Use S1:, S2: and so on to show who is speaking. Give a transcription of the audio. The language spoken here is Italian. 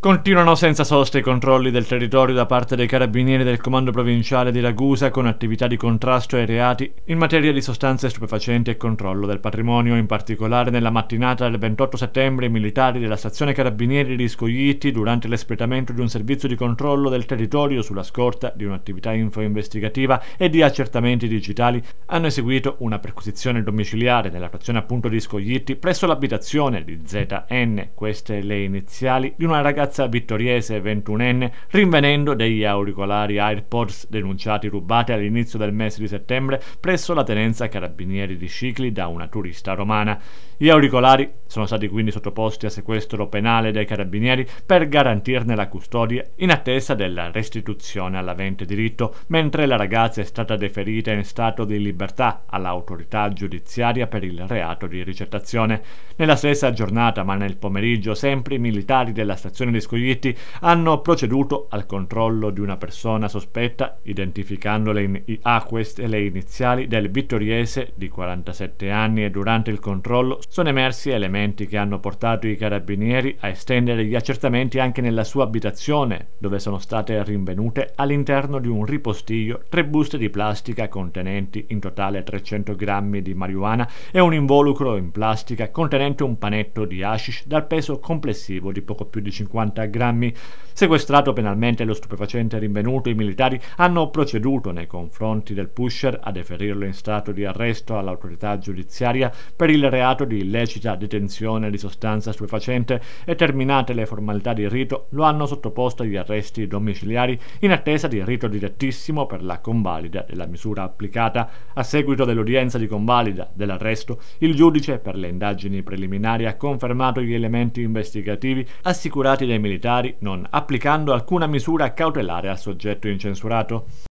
S1: Continuano senza sosta i controlli del territorio da parte dei carabinieri del comando provinciale di Ragusa con attività di contrasto ai reati in materia di sostanze stupefacenti e controllo del patrimonio. In particolare nella mattinata del 28 settembre i militari della stazione carabinieri di Scoglitti, durante l'espletamento di un servizio di controllo del territorio sulla scorta di un'attività info-investigativa e di accertamenti digitali, hanno eseguito una perquisizione domiciliare nella frazione appunto di Scoglitti presso l'abitazione di ZN, queste le iniziali di una ragazza vittoriese 21enne, rinvenendo degli auricolari AirPods denunciati rubati all'inizio del mese di settembre presso la tenenza carabinieri di Scicli da una turista romana. Gli auricolari sono stati quindi sottoposti a sequestro penale dai carabinieri per garantirne la custodia in attesa della restituzione all'avente diritto, mentre la ragazza è stata deferita in stato di libertà all'autorità giudiziaria per il reato di ricettazione. Nella stessa giornata, ma nel pomeriggio, sempre i militari della stazione di Scoglitti hanno proceduto al controllo di una persona sospetta, identificandole queste le iniziali del vittoriese di 47 anni, e durante il controllo sono emersi elementi che hanno portato i carabinieri a estendere gli accertamenti anche nella sua abitazione, dove sono state rinvenute all'interno di un ripostiglio 3 buste di plastica contenenti in totale 300 grammi di marijuana e un involucro in plastica contenente un panetto di hashish dal peso complessivo di poco più di 50 grammi. Sequestrato penalmente lo stupefacente rinvenuto, i militari hanno proceduto nei confronti del pusher a deferirlo in stato di arresto all'autorità giudiziaria per il reato di illecita detenzione di sostanza stupefacente e, terminate le formalità di rito, lo hanno sottoposto agli arresti domiciliari in attesa di rito direttissimo per la convalida della misura applicata. A seguito dell'udienza di convalida dell'arresto, il giudice per le indagini preliminari ha confermato gli elementi investigativi assicurati dai militari, non applicando alcuna misura cautelare al soggetto incensurato.